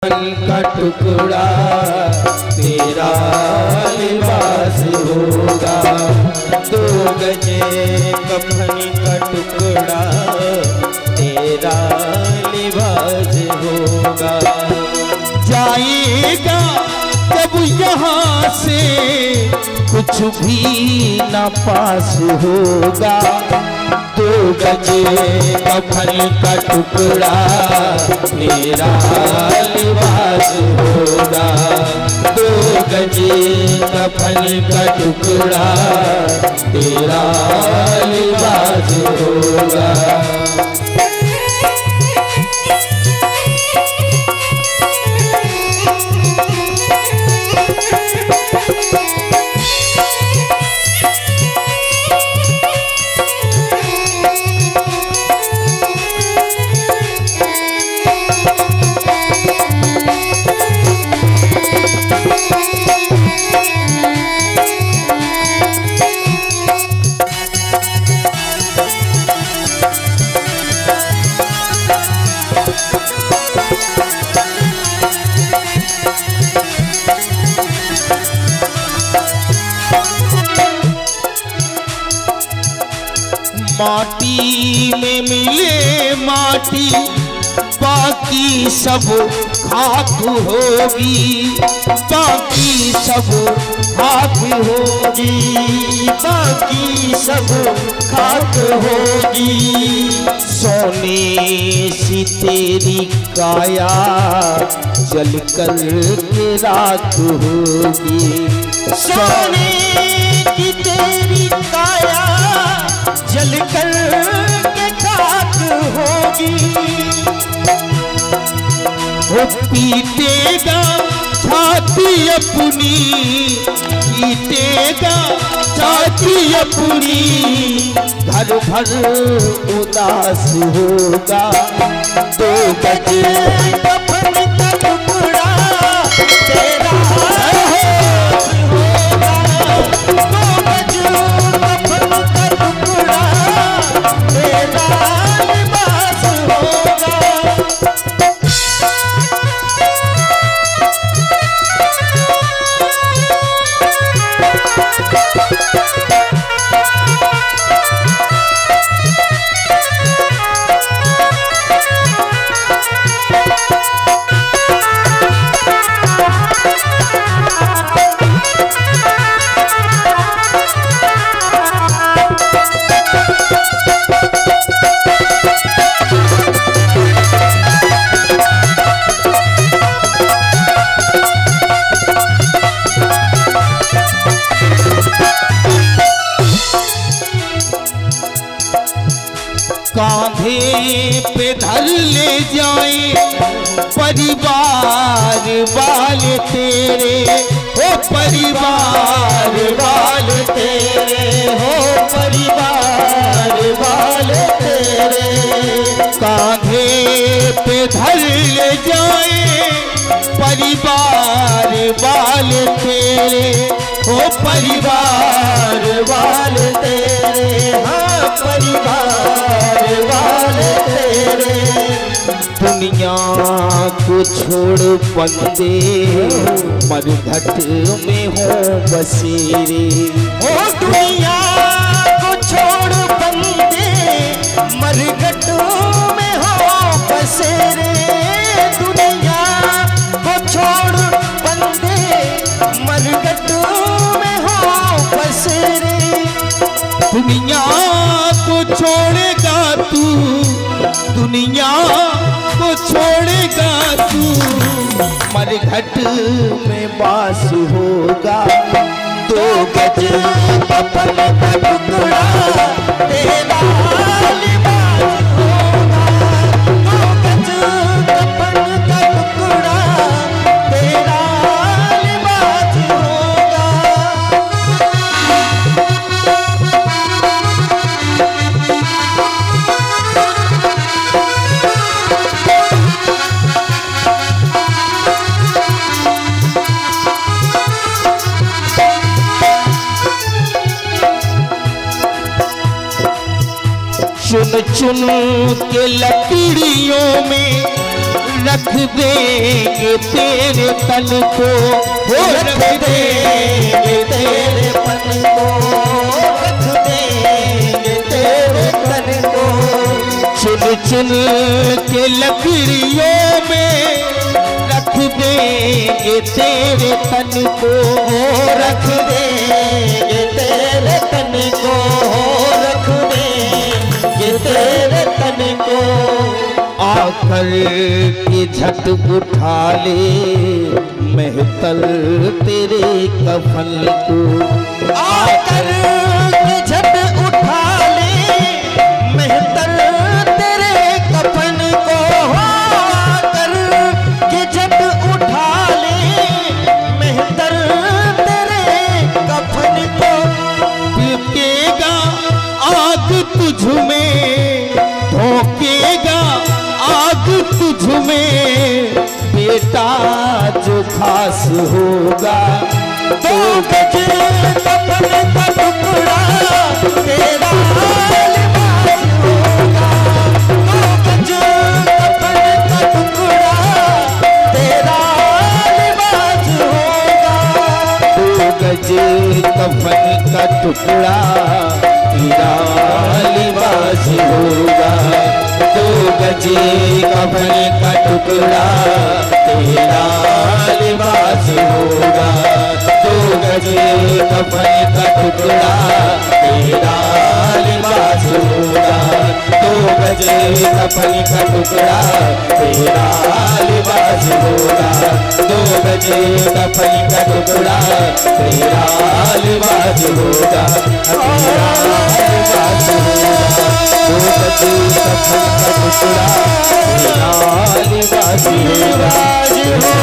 का टुकड़ा तेरा लिबास होगा। 2 गज कफन का टुकड़ा तेरा लिबास होगा। जाएगा जब यहाँ से कुछ भी न पास होगा। 2 गज कफन का टुकड़ा तेरा लिबास होगा। 2 गज कफन का टुकड़ा तेरा लिबास होगा। माटी में मिले माटी, बाकी सब खाक होगी। बाकी सब खाक होगी। बाकी सब खाक होगी। सोने सी तेरी काया जल कर के राख होगी। सोने की तेरी काया जल कर के खाक होगी। वो पीटेगा छाती अपनी, पीटेगा छाती अपनी, घर भर उदास होगा। 2 गज कफन का टुकड़ा तेरा लिबास होगा। 2 गज कफन का टुकड़ा तेरा लिबास होगा। कांधे पे धर ले जाए परिवार वाले तेरे, हो परिवार वाले तेरे, हो परिवार वाले तेरे। कांधे पे धर ले जाए परिवार वाले तेरे, हो परिवार वाले तेरे। हाँ परिवार वाले तेरे। दुनिया को छोड़ बंदे मरघट में हो बसेरे। ओ दुनिया को छोड़ बंदे मरघट में हो बसेरे। दुनिया को छोड़ बंदे मरघट में हो बसेरे। दुनिया को छोड़ेगा तू, दुनिया को छोड़ेगा तू, मरघट में बास होगा। 2 गज कफन का टुकड़ा तेरा लिबास होगा। 2 गज कफन का टुकड़ा तेरा लिबास होगा। चुन चुन के लकड़ियों में रख देंगे तेरे तन को, वो रख देंगे तेरे तन को, रख देंगे तेरे तन को। चुन चुन के लकड़ियों में रख देंगे तेरे तन को, रख देंगे तेरे तन को, रख देंगे तेरे तन को। आकर के झट उठा ले महतल तेरे कफन को, आकर के झट उठा ले महतल तेरे कफन को, आकर के झट उठा ले महतल तेरे कफन को। भड़केगा आग तुझ में, भड़केगा आग तुझ में, बेटा जो खास होगा। दो गज कफन का टुकड़ा तेरा लिबास होगा, दो गज कफन का टुकड़ा तेरा लिबास होगा। दो गज कफन का टुकड़ा तेरा लिबास होगा, दो गज कफन का टुकड़ा तेरा लिबास होगा, दो गज कफन का टुकड़ा तेरा लिबास होगा, दो गज कफन का टुकड़ा तेरा लिबास होगा, दो गज कफन का टुकड़ा तेरा लिबास होगा, तेरा लिबास होगा, दो गज कफन का टुकड़ा तेरा लिबास होगा।